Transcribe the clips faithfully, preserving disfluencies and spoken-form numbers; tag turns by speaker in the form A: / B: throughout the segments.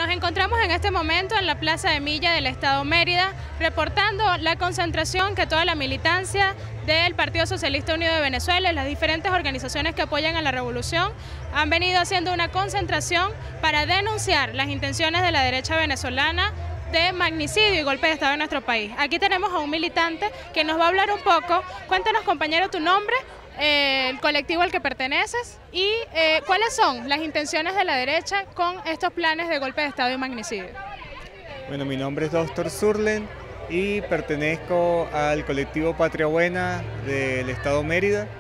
A: Nos encontramos en este momento en la Plaza de Milla del Estado Mérida, reportando la concentración que toda la militancia del Partido Socialista Unido de Venezuela y las diferentes organizaciones que apoyan a la revolución han venido haciendo una concentración para denunciar las intenciones de la derecha venezolana de magnicidio y golpe de Estado en nuestro país. Aquí tenemos a un militante que nos va a hablar un poco. Cuéntanos, compañero, tu nombre, eh, el colectivo al que perteneces y eh, cuáles son las intenciones de la derecha con estos planes de golpe de Estado y magnicidio.
B: Bueno, mi nombre es Doctor Surlen y pertenezco al colectivo Patria Buena del Estado Mérida.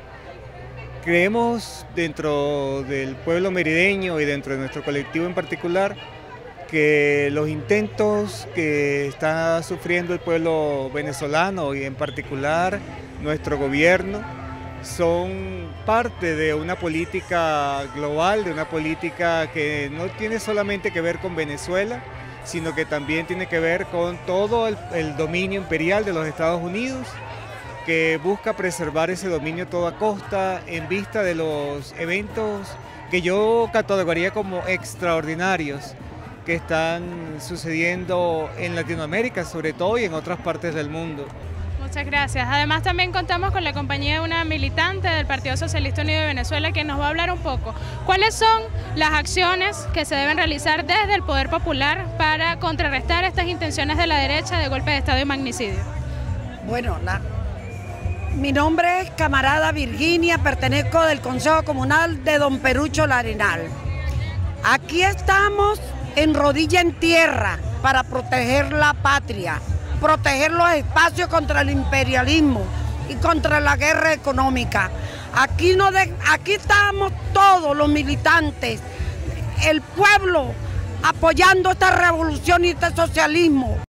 B: Creemos dentro del pueblo merideño y dentro de nuestro colectivo en particular que los intentos que está sufriendo el pueblo venezolano y en particular nuestro gobierno son parte de una política global, de una política que no tiene solamente que ver con Venezuela, sino que también tiene que ver con todo el, el dominio imperial de los Estados Unidos, que busca preservar ese dominio a toda costa en vista de los eventos que yo catalogaría como extraordinarios que están sucediendo en Latinoamérica, sobre todo, y en otras partes del mundo.
A: Muchas gracias. Además, también contamos con la compañía de una militante del Partido Socialista Unido de Venezuela que nos va a hablar un poco. ¿Cuáles son las acciones que se deben realizar desde el Poder Popular para contrarrestar estas intenciones de la derecha de golpe de Estado y magnicidio?
C: Bueno, la, mi nombre es Camarada Virginia, pertenezco del Consejo Comunal de Don Perucho La Arenal. Aquí estamos en rodilla en tierra para proteger la patria, proteger los espacios contra el imperialismo y contra la guerra económica. Aquí, no de, aquí estamos todos los militantes, el pueblo apoyando esta revolución y este socialismo.